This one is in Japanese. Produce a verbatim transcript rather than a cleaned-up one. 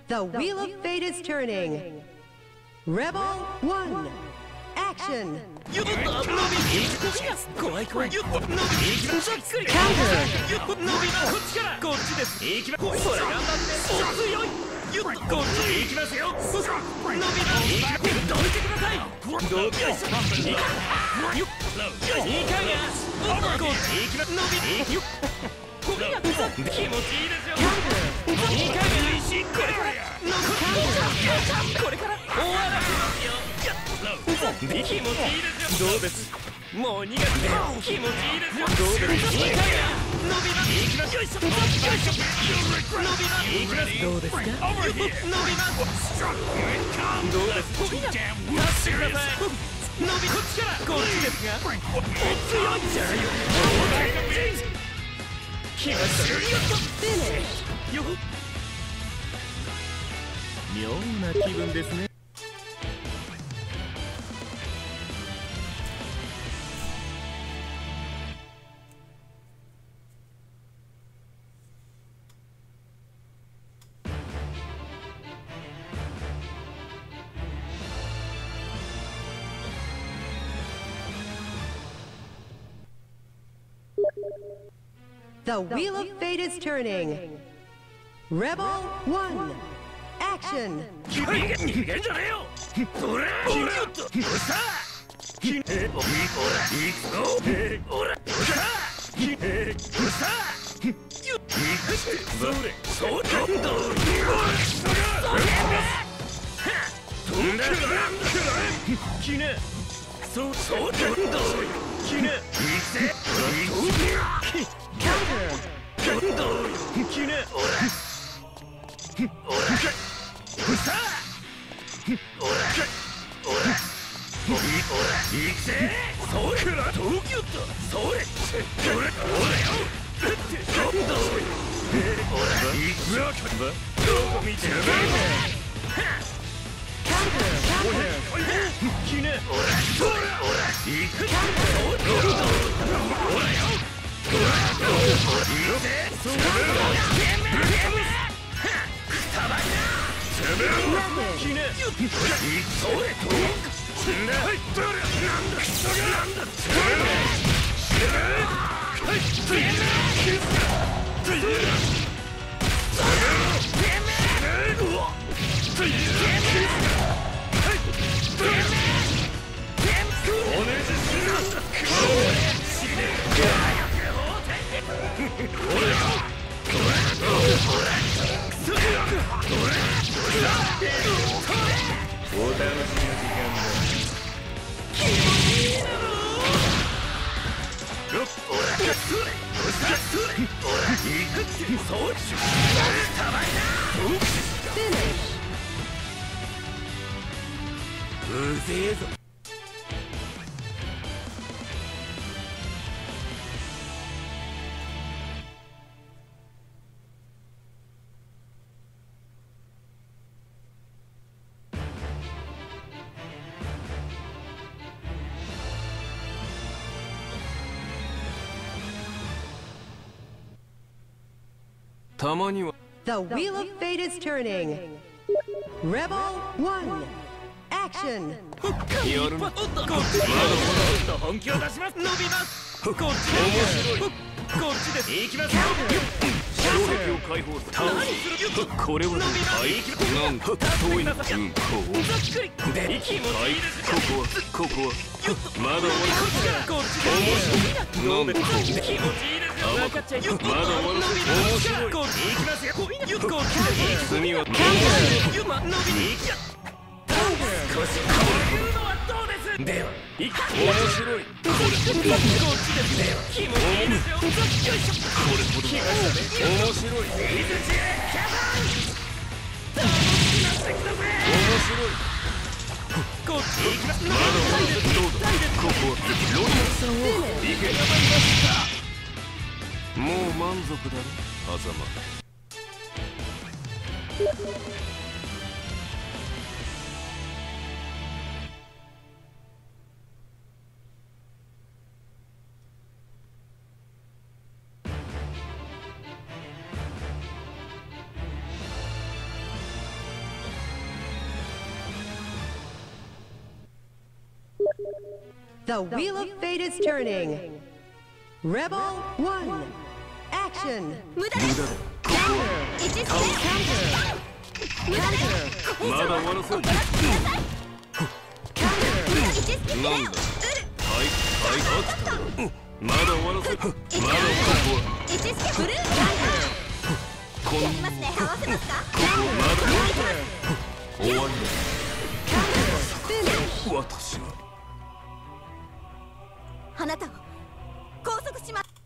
The wheel of fate is turning. Rebel one. Action. Finish. 妙な気分ですね。 The wheel of fate is turning. Rebel one. Action. The wheel of fate is turning. Rebel one. Action. The wheel of fate is turning. Rebel one. Action. 無駄です Counter. 一ステ Counter. 無駄ですこれ以上まだ終わらせる行ってください Counter. 一ステプレーをなんだはいはい飽きたなまだ終わらせるまだここは一ステブルーこんやりますね合わせますかまだ終わり Finish. だ私はあなたを拘束します